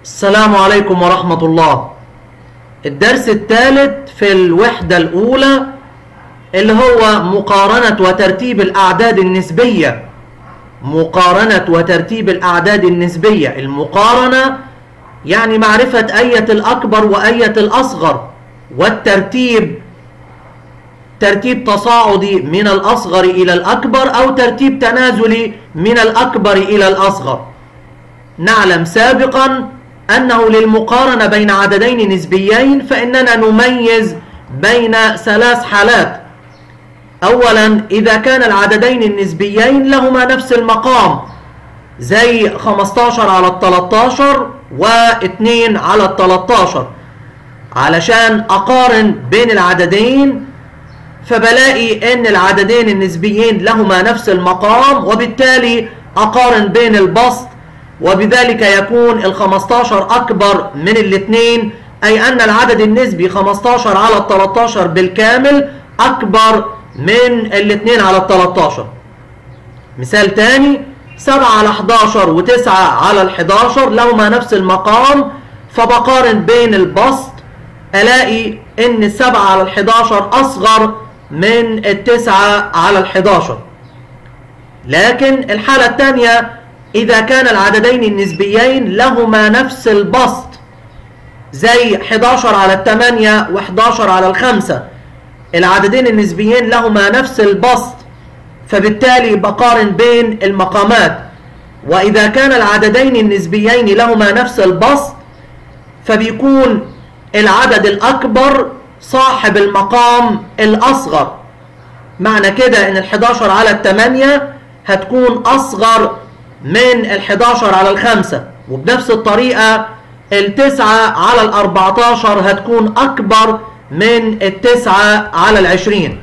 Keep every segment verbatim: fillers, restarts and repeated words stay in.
السلام عليكم ورحمة الله. الدرس الثالث في الوحدة الأولى اللي هو مقارنة وترتيب الأعداد النسبية. مقارنة وترتيب الأعداد النسبية. المقارنة يعني معرفة أية الأكبر وأية الأصغر، والترتيب ترتيب تصاعدي من الأصغر إلى الأكبر أو ترتيب تنازلي من الأكبر إلى الأصغر. نعلم سابقا أنه للمقارنة بين عددين نسبيين فإننا نميز بين ثلاث حالات. أولا، إذا كان العددين النسبيين لهما نفس المقام زي خمستاشر على التلاتاشر واثنين على التلاتاشر، علشان أقارن بين العددين فبلاقي أن العددين النسبيين لهما نفس المقام، وبالتالي أقارن بين البسط، وبذلك يكون ال خمستاشر أكبر من الاثنين، أي أن العدد النسبي خمستاشر على التلاتاشر بالكامل أكبر من الاثنين على التلاتاشر. مثال تاني، سبعة على حداشر وتسعة على الحداشر لهما نفس المقام، فبقارن بين البسط ألاقي أن السبعة على الحداشر أصغر من التسعة على الحداشر. لكن الحالة الثانية، إذا كان العددين النسبيين لهما نفس البسط زي حداشر على الثمانية وحداشر على الخمسة، العددين النسبيين لهما نفس البسط، فبالتالي بقارن بين المقامات. وإذا كان العددين النسبيين لهما نفس البسط فبيكون العدد الأكبر صاحب المقام الأصغر. معنى كده إن الحداشر على الثمانية هتكون أصغر من الحداشر على الخمسة، وبنفس الطريقة التسعة على الأربعتاشر هتكون أكبر من التسعة على العشرين.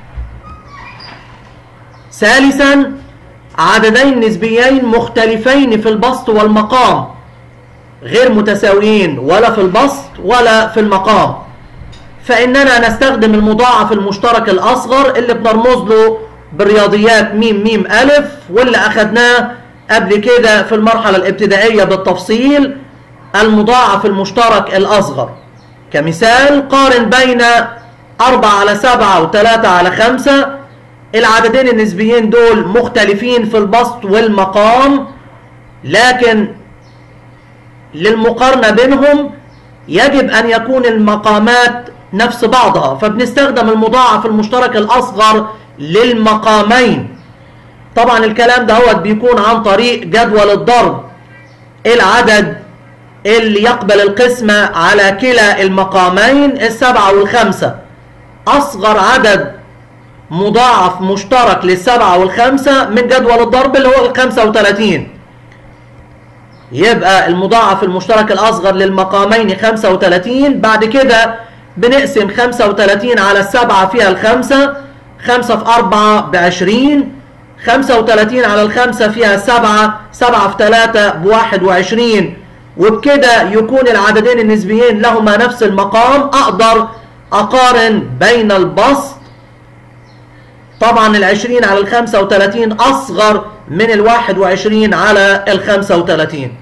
ثالثا، عددين نسبيين مختلفين في البسط والمقام، غير متساويين ولا في البسط ولا في المقام، فإننا نستخدم المضاعف المشترك الأصغر اللي بنرمز له بالرياضيات ميم ميم ألف، واللي أخدناه قبل كده في المرحلة الابتدائية بالتفصيل، المضاعف المشترك الأصغر. كمثال، قارن بين أربعة على سبعة وثلاثة على خمسة، العددين النسبيين دول مختلفين في البسط والمقام، لكن للمقارنة بينهم يجب أن يكون المقامات نفس بعضها، فبنستخدم المضاعف المشترك الأصغر للمقامين. طبعا الكلام ده هو بيكون عن طريق جدول الضرب. العدد اللي يقبل القسمة على كلا المقامين السبعة والخمسة، أصغر عدد مضاعف مشترك للسبعة والخمسة من جدول الضرب اللي هو الخمسة وثلاثين. يبقى المضاعف المشترك الأصغر للمقامين خمسة وثلاثين. بعد كده بنقسم خمسة وثلاثين على السبعة فيها الخمسة، خمسة في أربعة بعشرين، خمسة وثلاثين على الخمسة فيها سبعة، سبعة في ثلاثة بواحد وعشرين، وبكده يكون العددين النسبيين لهما نفس المقام. أقدر أقارن بين البسط. طبعا العشرين على الخمسة وثلاثين أصغر من الواحد وعشرين على الخمسة وثلاثين.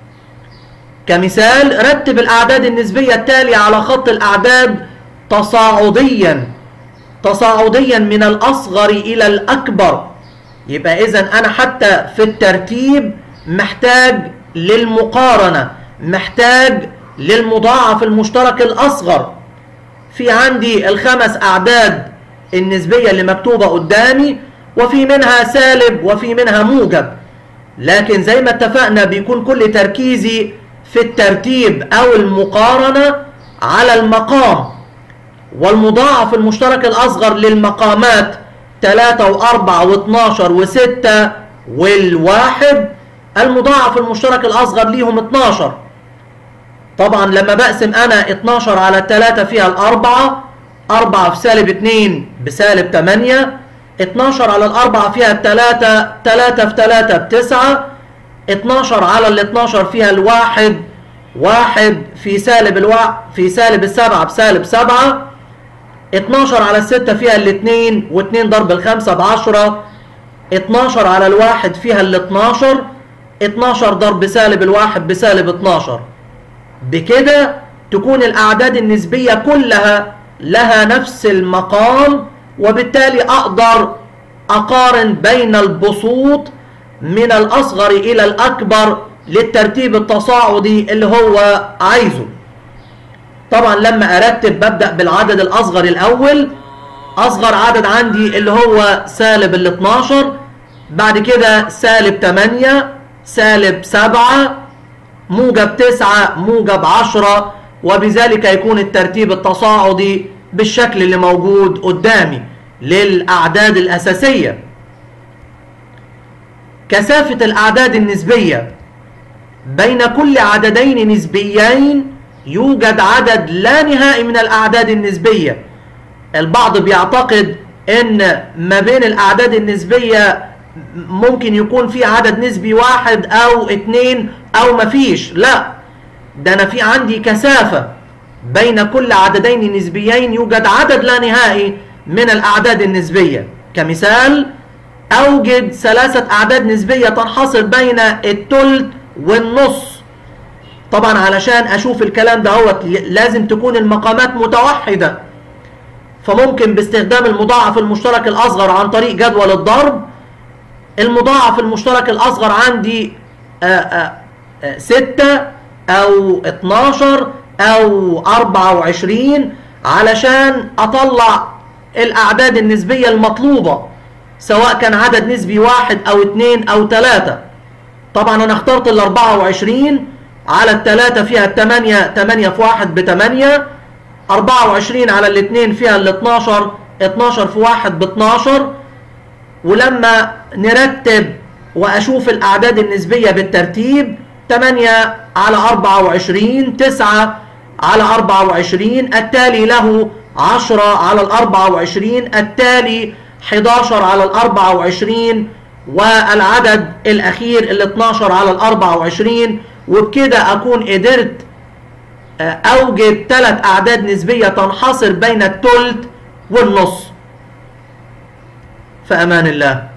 كمثال، رتب الأعداد النسبية التالية على خط الأعداد تصاعديا تصاعديا من الأصغر إلى الأكبر. يبقى إذن أنا حتى في الترتيب محتاج للمقارنة، محتاج للمضاعف المشترك الأصغر. في عندي الخمس أعداد النسبية اللي مكتوبة قدامي، وفي منها سالب وفي منها موجب، لكن زي ما اتفقنا بيكون كل تركيزي في الترتيب أو المقارنة على المقام. والمضاعف المشترك الأصغر للمقامات ثلاثة وأربعة واثناشر وستة والواحد، المضاعف المشترك الأصغر ليهم اتناشر. طبعا لما بقسم أنا اتناشر على ثلاثة فيها الأربعة، أربعة في سالب اتنين بسالب تمانية، اتناشر على الأربعة فيها الثلاثة، ثلاثة في ثلاثة بتسعة، اتناشر على الاتناشر فيها الواحد، واحد في سالب الواحد في سالب السبعة بسالب سبعة، اتناشر على الستة فيها الاتنين، واتنين ضرب الخمسة بعشرة، اتناشر على الواحد فيها الاتناشر، اتناشر ضرب سالب الواحد بسالب اتناشر. بكده تكون الأعداد النسبية كلها لها نفس المقام، وبالتالي أقدر أقارن بين البسوط من الأصغر إلى الأكبر للترتيب التصاعدي اللي هو عايزه. طبعا لما أرتب ببدأ بالعدد الأصغر الأول. أصغر عدد عندي اللي هو سالب ال اتناشر، بعد كده سالب تمانية، سالب سبعة، موجب تسعة، موجب عشرة، وبذلك يكون الترتيب التصاعدي بالشكل اللي موجود قدامي للأعداد الأساسية. كثافة الأعداد النسبية: بين كل عددين نسبيين يوجد عدد لا نهائي من الأعداد النسبية. البعض بيعتقد ان ما بين الأعداد النسبية ممكن يكون في عدد نسبي واحد أو اتنين أو مفيش. لا، ده أنا في عندي كثافة بين كل عددين نسبيين يوجد عدد لا نهائي من الأعداد النسبية. كمثال، أوجد ثلاثة أعداد نسبية تنحصر بين الثلث والنص. طبعا علشان أشوف الكلام ده هو لازم تكون المقامات متوحدة، فممكن باستخدام المضاعف المشترك الأصغر عن طريق جدول الضرب. المضاعف المشترك الأصغر عندي ستة أو اتناشر أو أربعة وعشرين علشان أطلع الأعداد النسبية المطلوبة، سواء كان عدد نسبي واحد أو اتنين أو تلاتة. طبعا أنا اخترت ال أربعة وعشرين على التلاتة فيها التمانية، تمانية في واحد بتمانية، أربعة وعشرين على الاتنين فيها ال اتناشر، اتناشر في واحد باتناشر. ولما نرتب وأشوف الأعداد النسبية بالترتيب: تمانية على أربعة وعشرين، تسعة على أربعة وعشرين، التالي له عشرة على الأربعة وعشرين، التالي حداشر على الأربعة وعشرين، والعدد الأخير ال اتناشر على الأربعة وعشرين. وبكده أكون قدرت أوجد ثلاث أعداد نسبية تنحصر بين الثلث والنص. في أمان الله.